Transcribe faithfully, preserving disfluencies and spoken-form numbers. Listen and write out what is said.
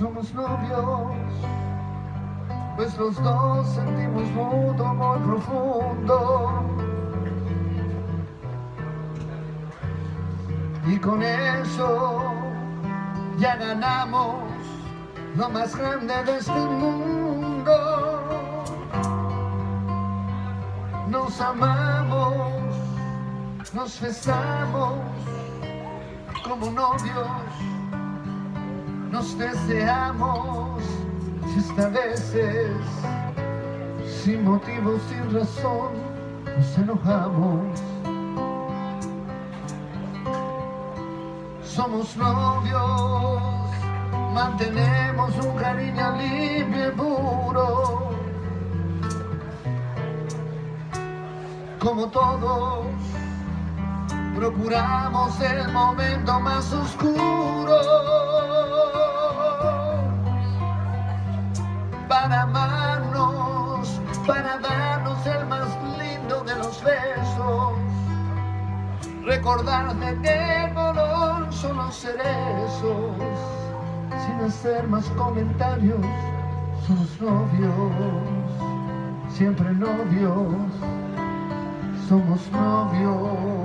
Somos novios, pues los dos sentimos mutuo amor profundo, y con eso ya ganamos lo más grande de este mundo. Nos amamos, nos besamos como novios, nos deseamos, si esta vez es sin motivo, sin razón, nos enojamos. Somos novios, mantenemos un cariño limpio y puro, como todos procuramos el momento más oscuro para amarnos, para darnos el más lindo de los besos, recordarme que el dolor son los cerezos, sin hacer más comentarios. Somos novios, siempre novios, somos novios.